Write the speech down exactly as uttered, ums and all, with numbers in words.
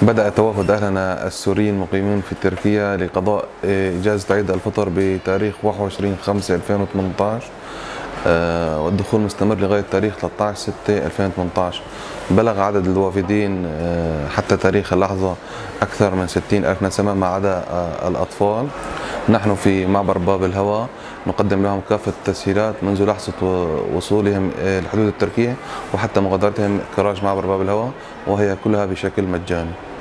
بدأ توافد أهلنا السوريين المقيمين في تركيا لقضاء إجازة عيد الفطر بتاريخ واحد وعشرين خمسة ألفين وثمانية عشر، آه، والدخول مستمر لغاية تاريخ ثلاثة عشر ستة ألفين وثمانية عشر. بلغ عدد الوافدين آه، حتى تاريخ اللحظة أكثر من ستين ألف نسمة ما عدا آه، الأطفال. نحن في معبر باب الهوى نقدم لهم كافة التسهيلات منذ لحظة وصولهم الحدود التركية وحتى مغادرتهم كراج معبر باب الهوى، وهي كلها بشكل مجاني.